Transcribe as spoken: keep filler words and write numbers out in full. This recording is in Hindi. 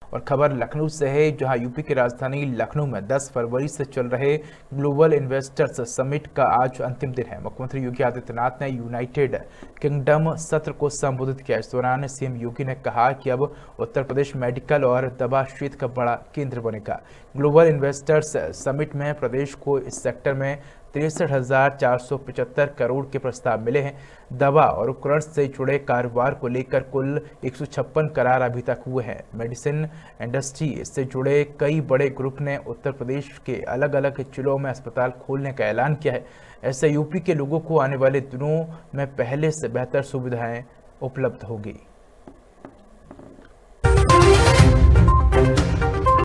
और खबर लखनऊ से है, जहां यूपी की राजधानी लखनऊ में दस फरवरी से चल रहे ग्लोबल इन्वेस्टर्स समिट का आज अंतिम दिन है। मुख्यमंत्री योगी आदित्यनाथ ने यूनाइटेड किंगडम सत्र को संबोधित किया। इस दौरान सीएम योगी ने कहा कि अब उत्तर प्रदेश मेडिकल और दवा क्षेत्र का बड़ा केंद्र बनेगा। ग्लोबल इन्वेस्टर्स समिट में प्रदेश को इस सेक्टर में तिरसठ हजार चार सौ पचहत्तर करोड़ के प्रस्ताव मिले हैं। दवा और उपकरण से जुड़े कारोबार को लेकर कुल एक सौ छप्पन करार अभी तक हुए हैं। मेडिसिन इंडस्ट्री से जुड़े कई बड़े ग्रुप ने उत्तर प्रदेश के अलग अलग जिलों में अस्पताल खोलने का ऐलान किया है। ऐसे यूपी के लोगों को आने वाले दिनों में पहले से बेहतर सुविधाएं उपलब्ध होगी।